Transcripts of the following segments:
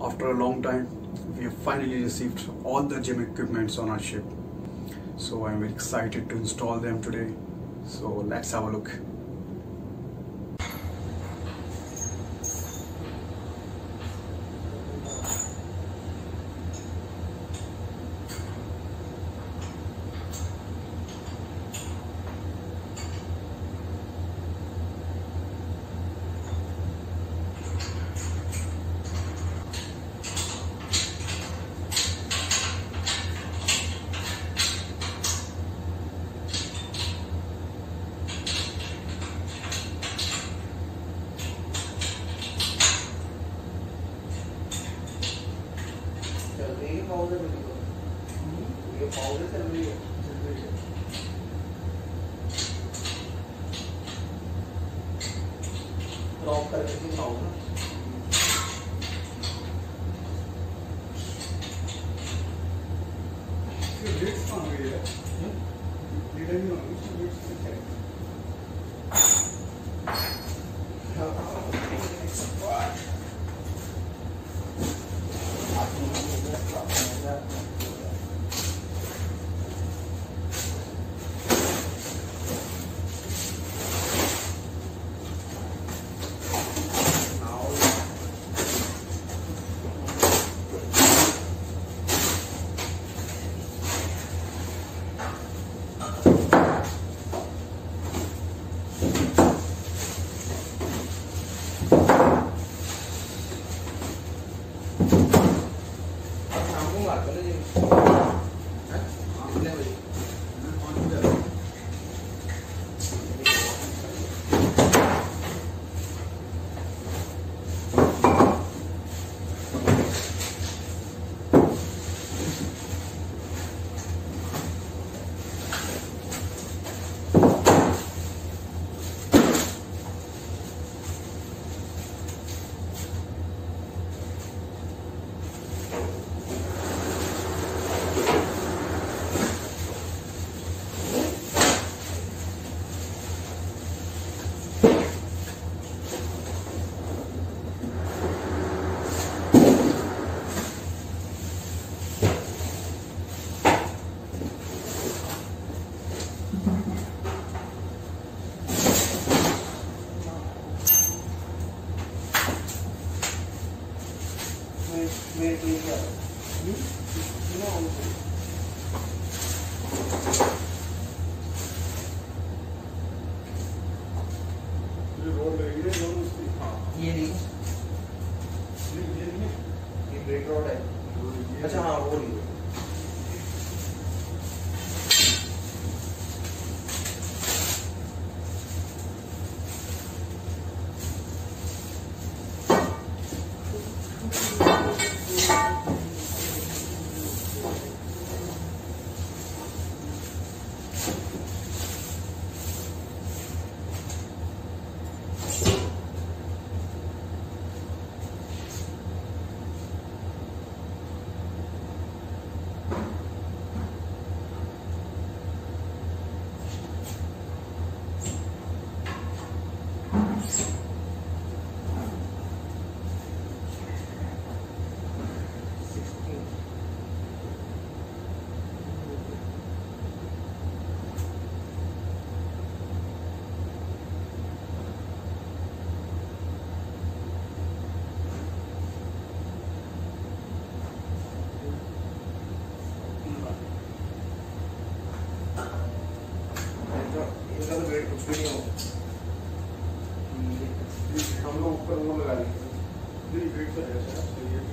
After a long time, we have finally received all the gym equipments on our ship. So I'm very excited to install them today. So let's have a look. Drop करके दिखाओ ना। Lids कहाँ गई है? Lid नहीं होगी, इसमें lids कितने हैं? ये नहीं, ये ब्रेक रॉड है। अच्छा हाँ वो नहीं। इसका तो वेट कुछ भी नहीं होगा। हम लोग ऊपर वो लगा लेंगे। नहीं वेट तो है सर, सही है।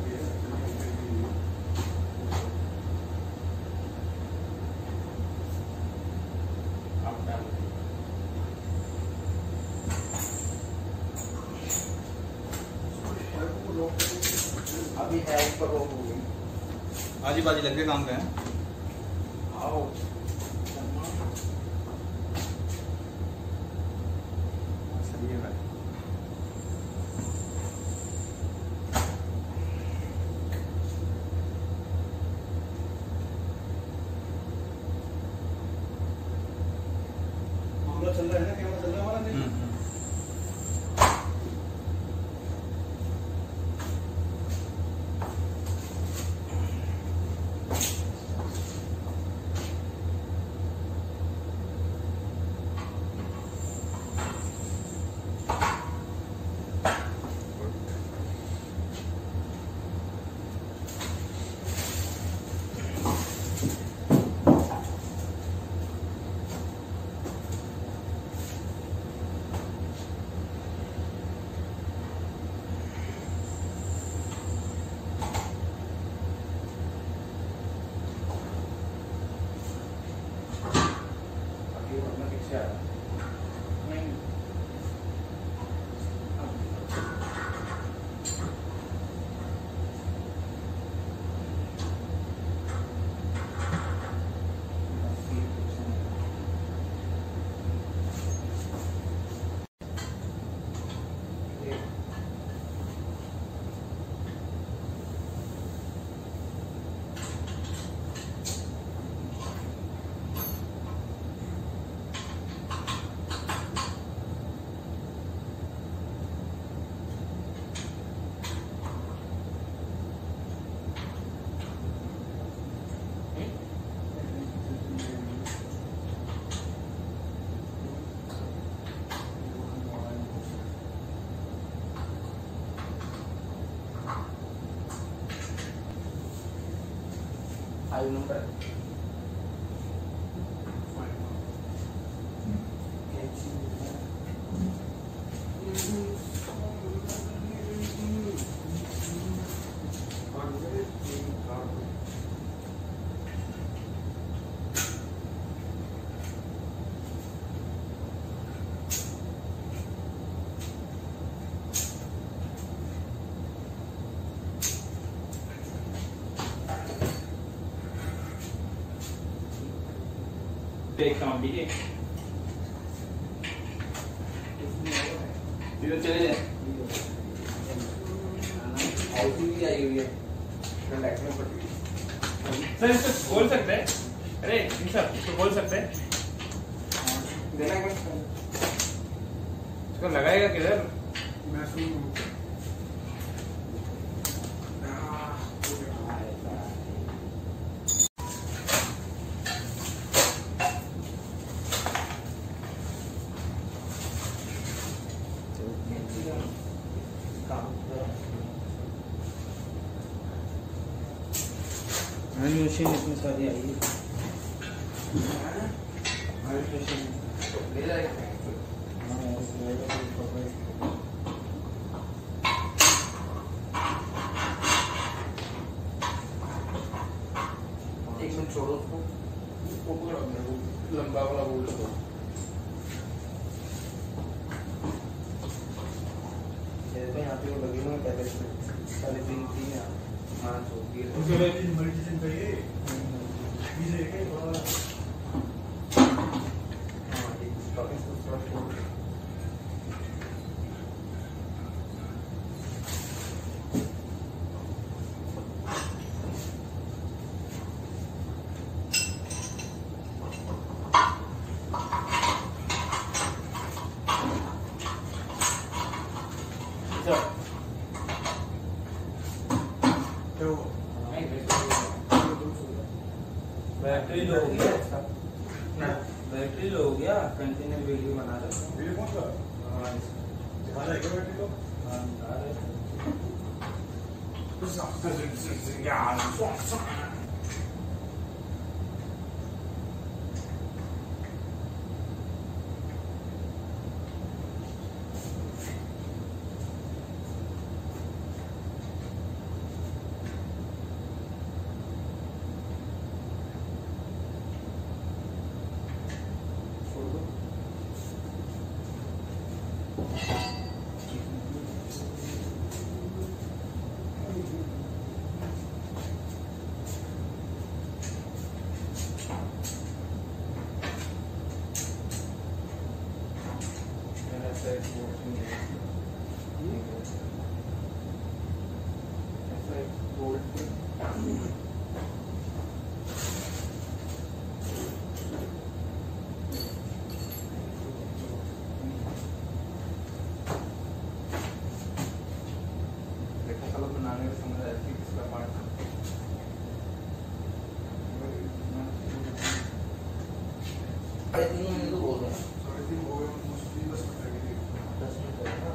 अभी है ऊपर रोक हो गई। आजी बाजी लग के काम का है। आओ सही है भाई। मामला चल रहा है ना, कैमरा चल रहा है हमारा नहीं? 5 नंबर एक काम ठीक है चले जाए भी आई हुई है बैठने पड़ रही सर इसको खोल सकते हैं अरे सर इसको खोल सकते हैं देना क्या इसको लगाएगा किधर मैं सुन मशीन इसमें सारी आई है मशीन ले जाएगा एक मिनट छोड़ो उसको लंबा वाला बोल दो यहाँ पे वो लगे हुए पहले सारे दिन थी यहाँ मेडिटेशन करिए बैटरी लो हो गया बैटरी लो हो गया कंटिन्यू वीडियो बना रहे वीडियो कौन सा हाँ दिखा रहा है क्या बैटरी को हाँ बता रहे बनाने में समझ आया कि किसका पार्ट बोल रहे हैं 3:30 हो गए मुश्किल 10 मिनट लगेंगे 10 मिनट लगेगा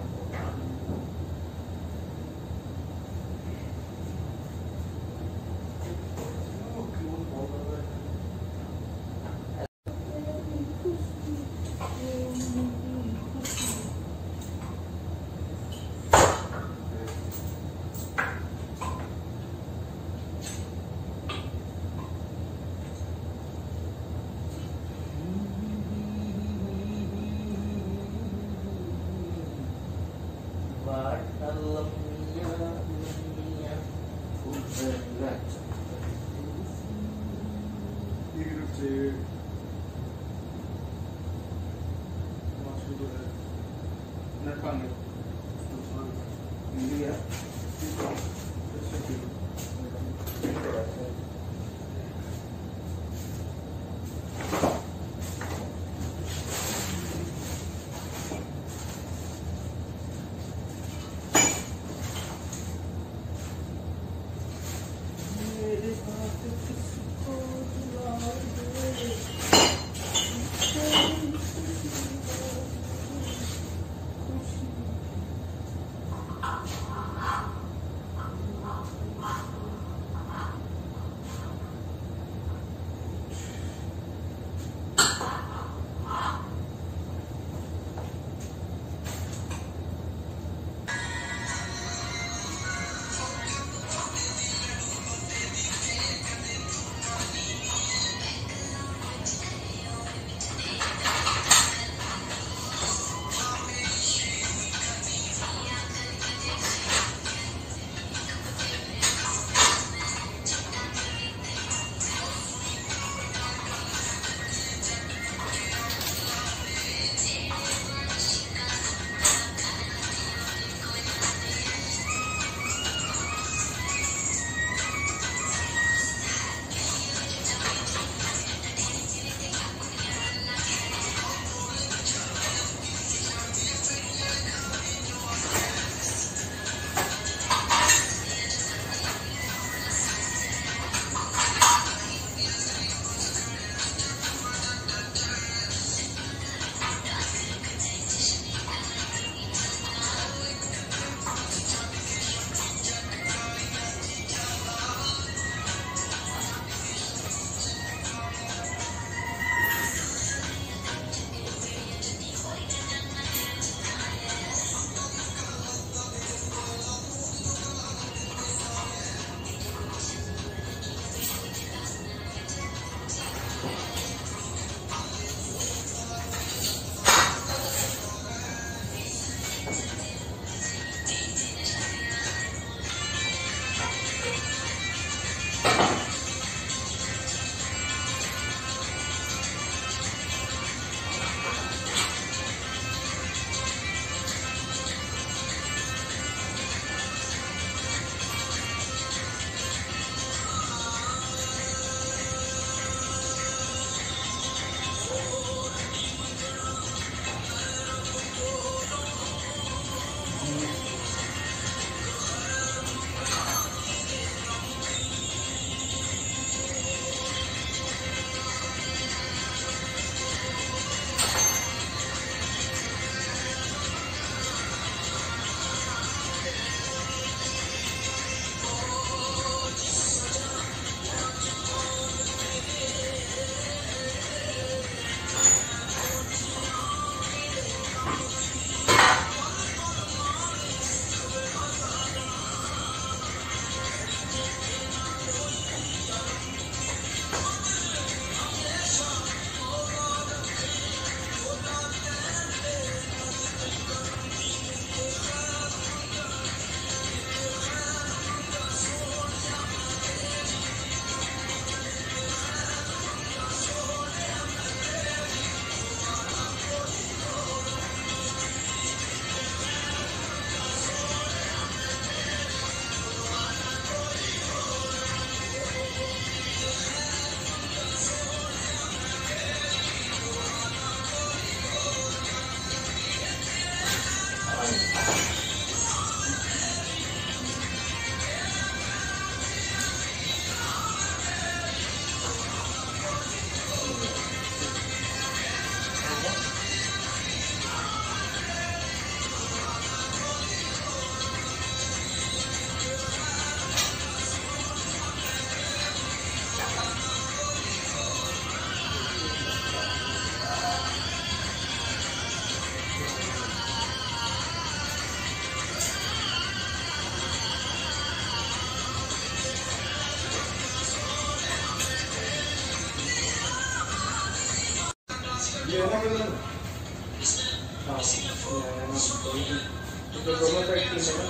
जो दोनों साइड टीम है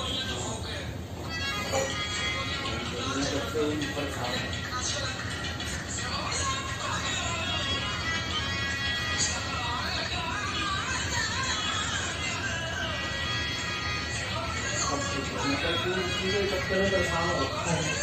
ना सबसे ऊपर खा रहा है। मतलब पूरे चक्कर में परेशान हो रखा है।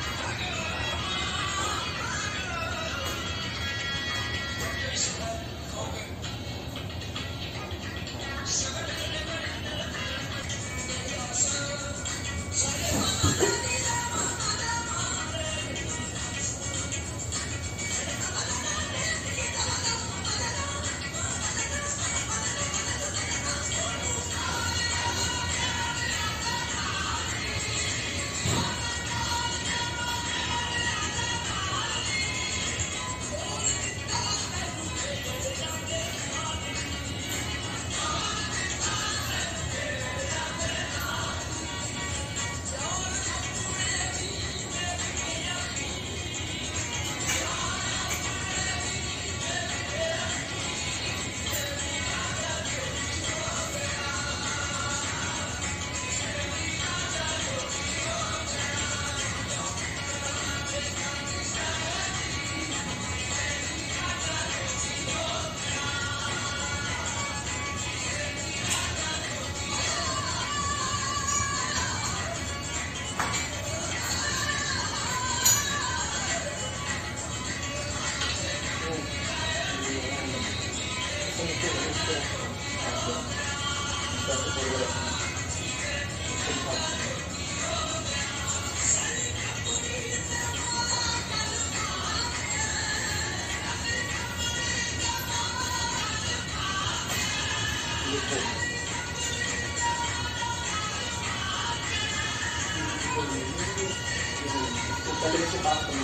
पहले से बात करनी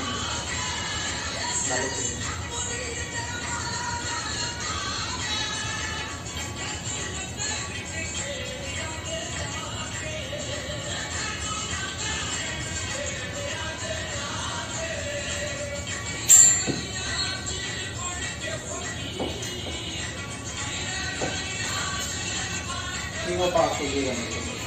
है। वो पास हो गया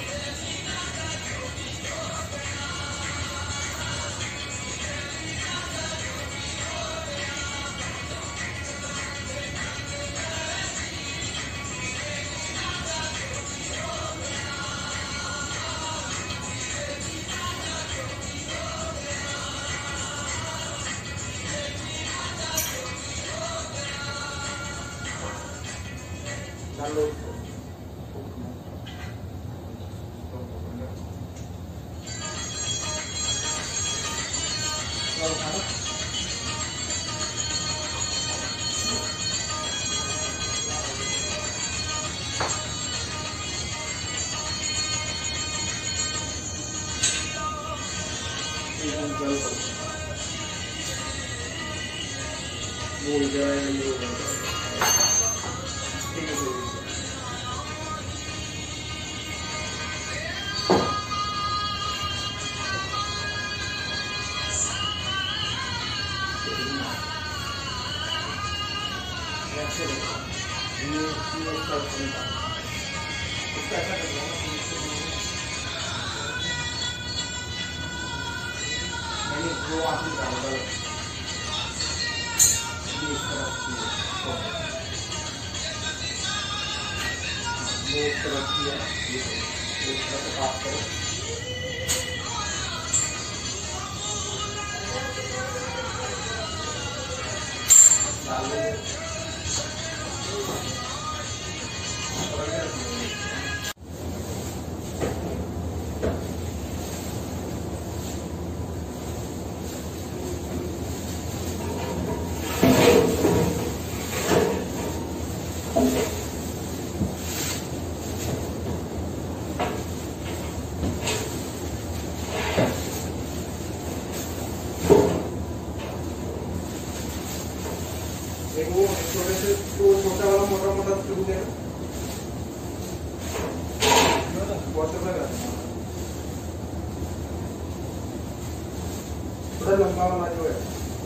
थोड़ा लंबा वाला जो है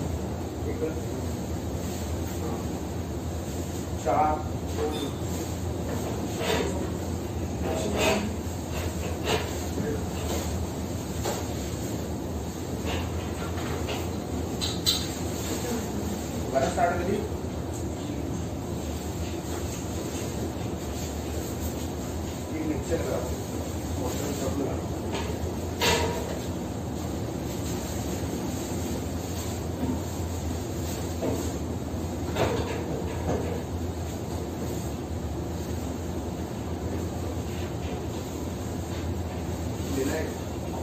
एकदम 4 दोबारा स्टार्ट करिए। ये मिक्सर लगाओ, मोटर सब लगाओ। लेना है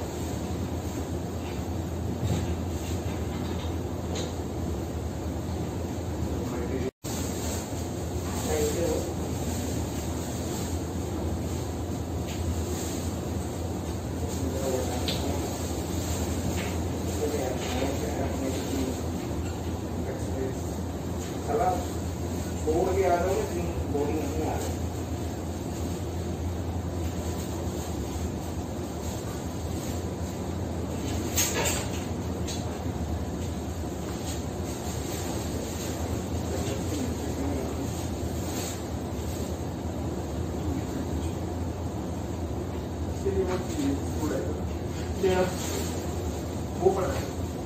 छोड़ के आ रहा हूँ, लेकिन बॉडी नहीं आ रही। वो पड़ा है।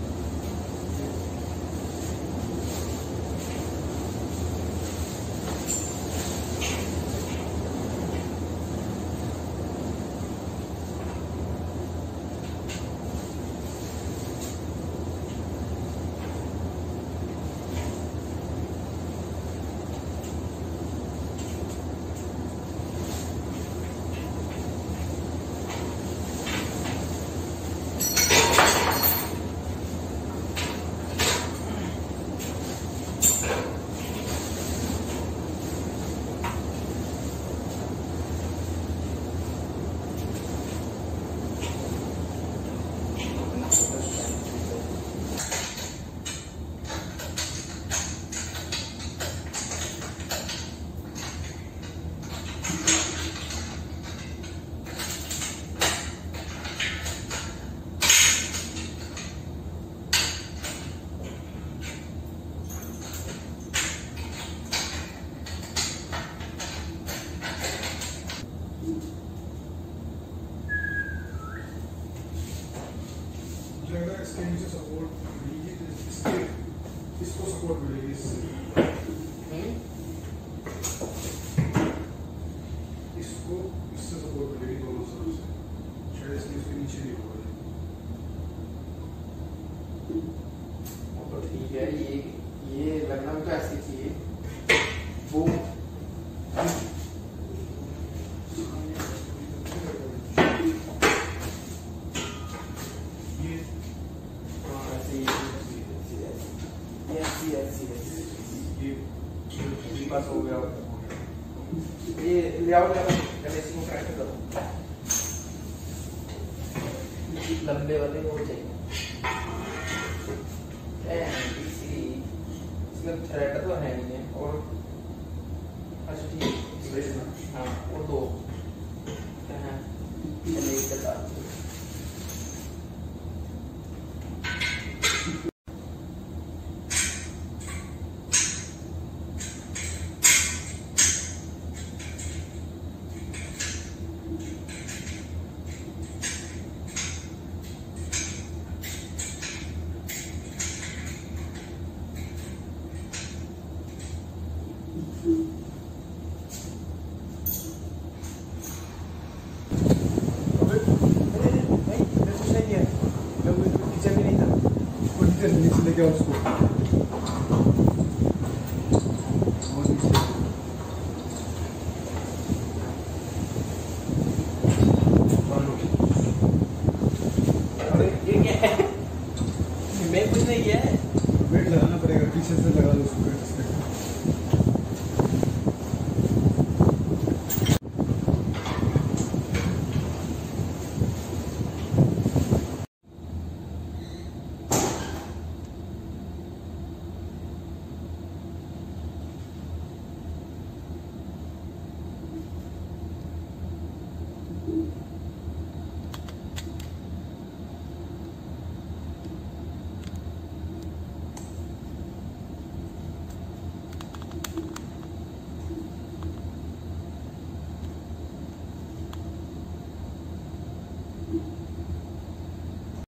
इसके नीचे सपोर्ट मिलेगी, इसको सपोर्ट मिलेगी, इसको इससे सपोर्ट मिलेगी दोनों तरफ से, शायद इसके नीचे नहीं होगा। तो ठीक है, ये लगना भी तो ऐसी चाहिए वो। पास हो गया, ये ले आओ, पहले इसको कनेक्ट करो। लंबे वाले वो चाहिए, इसमें थ्रेड तो है नहीं है। और अच्छा ठीक है, हाँ और दो हैं नीचे लेके आओ उसको। अरे ये क्या है? मैं कुछ नहीं किया है। वेट लगाना पड़ेगा, पीछे से लगा दो उसको।